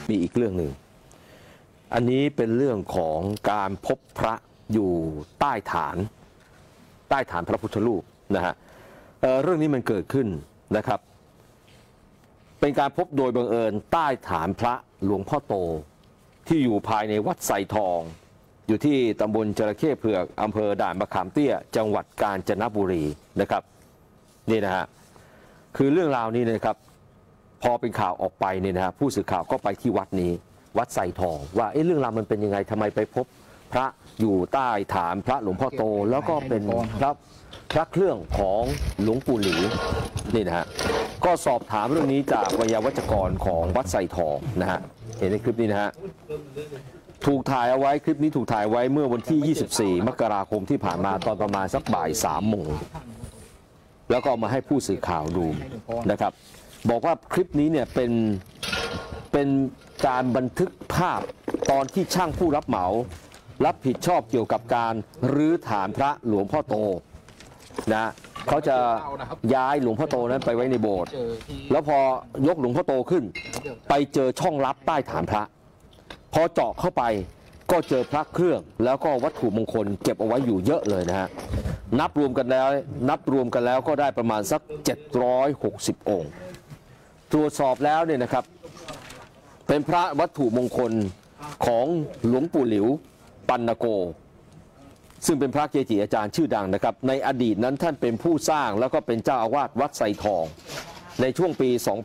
มีอีกเรื่องหนึ่งอันนี้เป็นเรื่องของการพบพระอยู่ใต้ฐานพระพุทธรูปนะฮะเรื่องนี้มันเกิดขึ้นนะครับเป็นการพบโดยบังเอิญใต้ฐานพระหลวงพ่อโตที่อยู่ภายในวัดไซทองอยู่ที่ตำบลจระเข้เผือกอำเภอด่านมะขามเตี้ยจังหวัดกาญจนบุรีนะครับนี่นะฮะคือเรื่องราวนี้นะครับพอเป็นข่าวออกไปเนี่ยนะฮะผู้สื่อข่าวก็ไปที่วัดนี้วัดไซทองว่าเรื่องราวมันเป็นยังไงทำไมไปพบพระอยู่ใต้ฐานพระหลวงพ่อโตแล้วก็เป็นพระเครื่องของหลวงปู่หลิวนี่นะฮะก็สอบถามเรื่องนี้จากวิทยาวัจกรของวัดไซทองนะฮะเห็นในคลิปนี้นะฮะถูกถ่ายเอาไว้คลิปนี้ถูกถ่ายไว้เมื่อวันที่ 24 มกราคมที่ผ่านมาตอนประมาณสักบ่าย 3 โมงแล้วก็เอามาให้ผู้สื่อข่าวดูนะครับบอกว่าคลิปนี้เนี่ยเป็นการบันทึกภาพตอนที่ช่างผู้รับเหมารับผิดชอบเกี่ยวกับการรื้อฐานพระหลวงพ่อโตนะเขาจะย้ายหลวงพ่อโตนั้นไปไว้ในโบสถ์แล้วพอยกหลวงพ่อโตขึ้นไปเจอช่องลับใต้ฐานพระพอเจาะเข้าไปก็เจอพระเครื่องแล้วก็วัตถุมงคลเก็บเอาไว้อยู่เยอะเลยนะฮะนับรวมกันแล้วก็ได้ประมาณสัก760 องค์ตรวจสอบแล้วเนี่ยนะครับเป็นพระวัตถุมงคลของหลวงปู่หลิวปัณโกซึ่งเป็นพระเกจิอาจารย์ชื่อดังนะครับในอดีตนั้นท่านเป็นผู้สร้างแล้วก็เป็นเจ้าอาวาสวัดไซทองในช่วงปี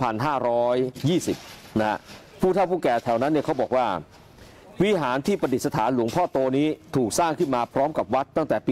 2520 นะฮะผู้เฒ่าผู้แก่แถวนั้นเนี่ยเขาบอกว่าวิหารที่ประดิษฐานหลวงพ่อโตนี้ถูกสร้างขึ้นมาพร้อมกับวัดตั้งแต่ปี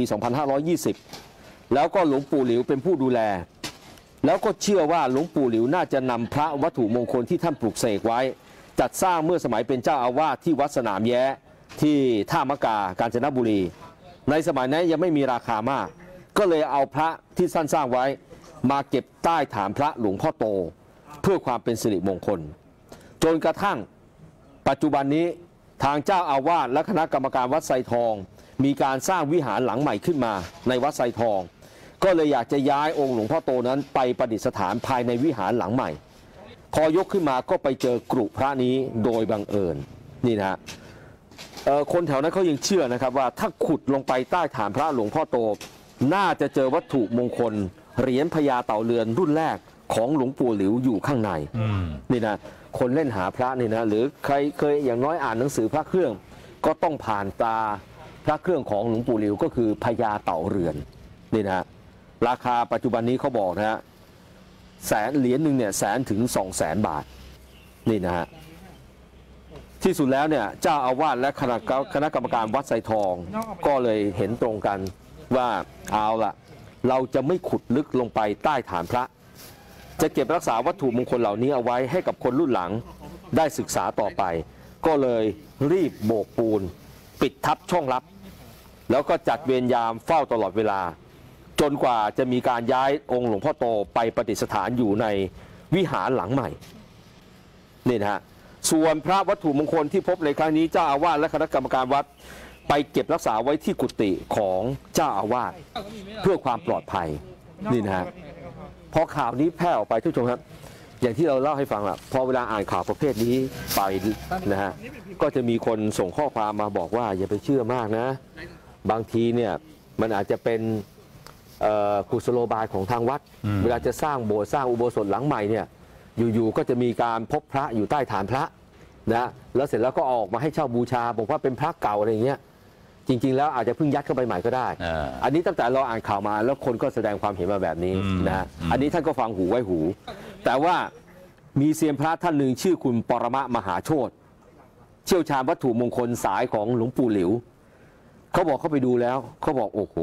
2520 แล้วก็หลวงปู่หลิวเป็นผู้ดูแลแล้วก็เชื่อว่าหลวงปู่หลิวน่าจะนำพระวัตถุมงคลที่ท่านปลูกเสกไว้จัดสร้างเมื่อสมัยเป็นเจ้าอาวาสที่วัดสนามแย้ที่ท่ามะกากาญจนบุรีในสมัยนั้นยังไม่มีราคามากก็เลยเอาพระที่ท่านสร้างไว้มาเก็บใต้ฐานพระหลวงพ่อโตเพื่อความเป็นสิริมงคลจนกระทั่งปัจจุบันนี้ทางเจ้าอาวาสและคณะกรรมการวัดไซทองมีการสร้างวิหารหลังใหม่ขึ้นมาในวัดไซทองก็เลยอยากจะย้ายองค์หลวงพ่อโตนั้นไปประดิษฐานภายในวิหารหลังใหม่พอยกขึ้นมาก็ไปเจอกรุพระนี้โดยบังเอิญนี่นะฮะคนแถวนั้นเขายังเชื่อนะครับว่าถ้าขุดลงไปใต้ฐานพระหลวงพ่อโตน่าจะเจอวัตถุมงคลเหรียญพญาเต่าเรือนรุ่นแรกของหลวงปู่หลิวอยู่ข้างในนี่นะคนเล่นหาพระนี่นะหรือใครเคยอย่างน้อยอ่านหนังสือพระเครื่องก็ต้องผ่านตาพระเครื่องของหลวงปู่หลิวก็คือพญาเต่าเรือนนี่นะราคาปัจจุบันนี้เขาบอกนะฮะเหรียญหนึ่งเนี่ย100,000 ถึง 200,000 บาทนี่นะฮะที่สุดแล้วเนี่ยเจ้าอาวาสและคณะกรรมการวัดไซทองก็เลยเห็นตรงกันว่าเอาละเราจะไม่ขุดลึกลงไปใต้ฐานพระจะเก็บรักษาวัตถุมงคลเหล่านี้เอาไว้ให้กับคนรุ่นหลังได้ศึกษาต่อไปก็เลยรีบโบกปูนปิดทับช่องลับแล้วก็จัดเวรยามเฝ้าตลอดเวลาจนกว่าจะมีการย้ายองค์หลวงพ่อโตไปประดิษฐานอยู่ในวิหารหลังใหม่นี่นะฮะส่วนพระวัตถุมงคลที่พบในครั้งนี้เจ้าอาวาสและคณะกรรมการวัดไปเก็บรักษาไว้ที่กุฏิของเจ้าอาวาสเพื่อความปลอดภัยนี่นะฮะพอข่าวนี้แพร่ออกไปทุกชมครับอย่างที่เราเล่าให้ฟังล่ะพอเวลาอ่านข่าวประเภทนี้ไปนะฮะก็จะมีคนส่งข้อความมาบอกว่าอย่าไปเชื่อมากนะบางทีเนี่ยมันอาจจะเป็นกุศโลบายของทางวัดเวลาจะสร้างโบสถ์สร้างอุโบสถหลังใหม่เนี่ยอยู่ๆก็จะมีการพบพระอยู่ใต้ฐานพระนะแล้วเสร็จแล้วก็ออกมาให้เช่าบูชาบอกว่าเป็นพระเก่าอะไรอย่างเงี้ยจริงๆแล้วอาจจะเพิ่งยัดเข้าไปใหม่ก็ได้อันนี้ตั้งแต่เราอ่านข่าวมาแล้วคนก็แสดงความเห็นมาแบบนี้นะอันนี้ท่านก็ฟังหูไว้หูแต่ว่ามีเซียนพระท่านหนึ่งชื่อคุณปรมะมหาโชติเชี่ยวชาญวัตถุมงคลสายของหลวงปู่หลิวเขาบอกเขาไปดูแล้วเขาบอกโอ้โห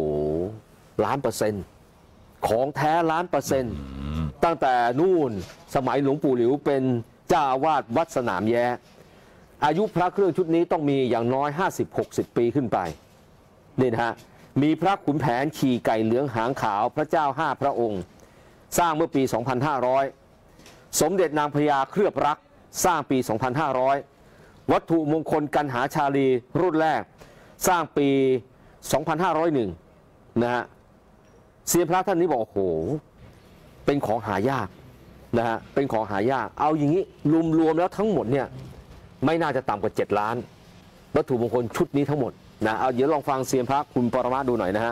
1,000,000%ของแท้1,000,000%ตั้งแต่นู่นสมัยหลวงปู่หลิวเป็นเจ้าอาวาสวัดสนามแย้อายุพระเครื่องชุดนี้ต้องมีอย่างน้อย 50-60 ปีขึ้นไปนี่นะฮะมีพระขุนแผนขี่ไก่เหลืองหางขาวพระเจ้า5 พระองค์สร้างเมื่อปี 2500 สมเด็จนางพญาเคลือบรักสร้างปี 2500 วัตถุมงคลกันหาชาลีรุ่นแรกสร้างปี 2501 นะฮะเซียนพระท่านนี้บอกโอ้โหเป็นของหายากนะฮะเป็นของหายากเอาอย่างนี้รวมแล้วทั้งหมดเนี่ยไม่น่าจะต่ำกว่า7 ล้านวัตถุมงคลชุดนี้ทั้งหมดนะเอาเดี๋ยวลองฟังเซียนพระคุณปรมาดูหน่อยนะฮะ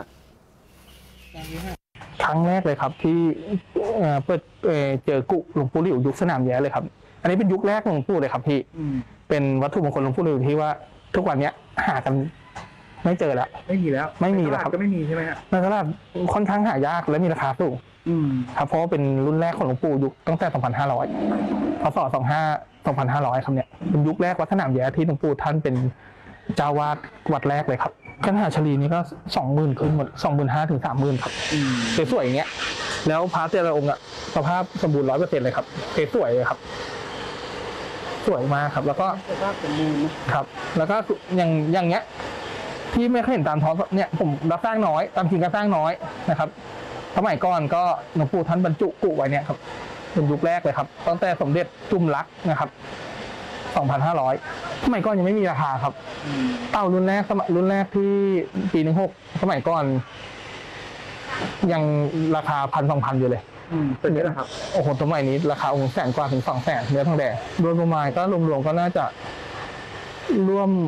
ครั้งแรกเลยครับที่เปิดเจอกุหลวงปู่หลิวยุคสนามแย้เลยครับอันนี้เป็นยุคแรกของหลวงปู่เลยครับพี่เป็นวัตถุมงคลหลวงปู่หลิวที่ว่าทุกวันนี้หากันไม่เจอแล้วไม่มีแล้วครับก็ไม่มีใช่ไหมฮะในตลาดค่อนข้างหายากและมีราคาสูงครับเพราะว่าเป็นรุ่นแรกของหลวงปู่ยุคตั้งแต่ 2,500 พศ 2,500 ครับเนี่ยเป็นยุคแรกวัดสนามแย้ที่หลวงปู่ท่านเป็นเจ้าวาดวัดแรกเลยครับกันหาชลีนี่ก็ 20,000 ขึ้นหมด 25,000 ถึง 30,000 ครับสวยๆอย่างเงี้ยแล้วพระแต่ละองค์อะสภาพสมบูรณ์ 100% เลยครับสวยเลยครับสวยมากครับแล้วก็ครับแล้วก็อย่างเงี้ยที่ไม่เคยเห็นตามท้องเนี่ยผมรับสร้างน้อยตามจริงก็สร้างน้อยนะครับสมัยก่อนก็หลวงปู่ท่านบรรจุกุไว้เนี่ยครับเป็นยุคแรกเลยครับตั้งแต่สมเด็จจุมลักษณ์นะครับ 2,500 สมัยก่อนยังไม่มีราคาครับเต้ารุ่นแรกที่ปี16สมัยก่อนยังราคา 1,000-2,000 อยู่เลยเป็นนี้นะครับโอ้โหสมัยนี้ราคาองค์100,000 กว่าถึง 200,000 เนื้อทองแดงโดยประมาณก็รวมๆก็น่าจะร่วม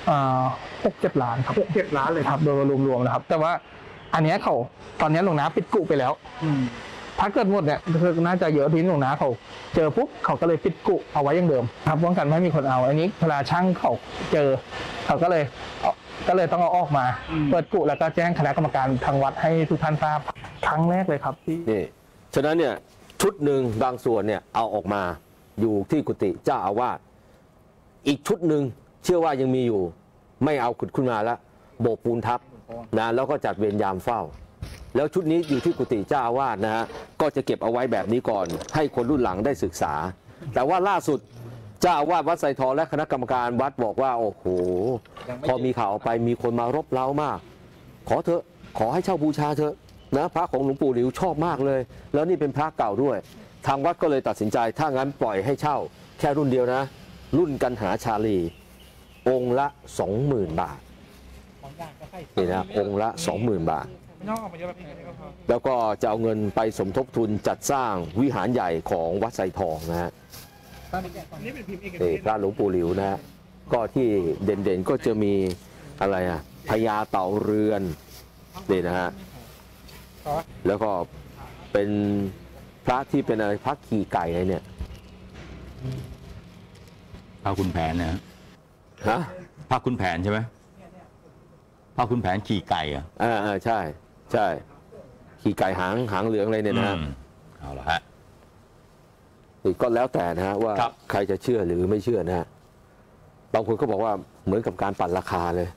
6-7 ล้านครับ6-7 ล้านเลยครับโดยรวมๆนะครับแต่ว่าอันนี้เขาตอนนี้หลวงน้าปิดกุไปแล้วถ้าเกิดหมดเนี่ยคือน่าจะเยอะทีหลวงน้าเขาเจอปุ๊บเขาก็เลยปิดกุเอาไว้อย่างเดิมครับป้องกันไม่ให้มีคนเอาอันนี้เวลาช่างเขาเจอเขาก็เลยต้องเอาออกมาเปิดกุแล้วก็แจ้งคณะกรรมการทางวัดให้ทุกท่านทราบครั้งแรกเลยครับที่นี่ฉะนั้นเนี่ยชุดหนึ่งบางส่วนเนี่ยเอาออกมาอยู่ที่กุฏิเจ้าอาวาสอีกชุดหนึ่งเชื่อว่ายังมีอยู่ไม่เอาขุดขึ้นมาแล้วโบกปูนทับนะแล้วก็จัดเวรยามเฝ้าแล้วชุดนี้อยู่ที่กุฏิเจ้าอาวาสนะฮะก็จะเก็บเอาไว้แบบนี้ก่อนให้คนรุ่นหลังได้ศึกษาแต่ว่าล่าสุดเจ้าอาวาสวัดไซทองและคณะกรรมการวัดบอกว่าโอ้โหพอมีข่าวไปมีคนมารบเร้ามากขอเถอะขอให้เช่าบูชาเถอะนะพระของหลวงปู่หลิวชอบมากเลยแล้วนี่เป็นพระเก่าด้วยทางวัดก็เลยตัดสินใจถ้างั้นปล่อยให้เช่าแค่รุ่นเดียวนะรุ่นกันหาชาลีองค์ละ 20,000 บาทนี่นะองค์ละ 20,000 บาทแล้วก็จะเอาเงินไปสมทบทุนจัดสร้างวิหารใหญ่ของวัดไซทองนะฮะนี่พระหลวงปู่หลิวนะฮะก็ที่เด่นๆก็จะมีอะไรอะพญาเต่าเรือนนี่นะฮะแล้วก็เป็นพระที่เป็นอะไรพระขี่ไก่อะไรเนี่ยพระคุณแผนนะฮะพระคุณแผนใช่ไหมพระคุณแผนขี่ไก่อ่ะใช่ขี่ไก่หางเหลืองอะไรเนี่ยนะเอาละฮะก็แล้วแต่นะฮะว่าใครจะเชื่อหรือไม่เชื่อนะฮะบางคนก็บอกว่าเหมือนกับการปั่นราคาเลย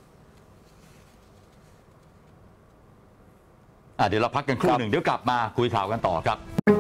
เดี๋ยวเราพักกันครู่หนึ่งเดี๋ยวกลับมาคุยข่าวกันต่อครับ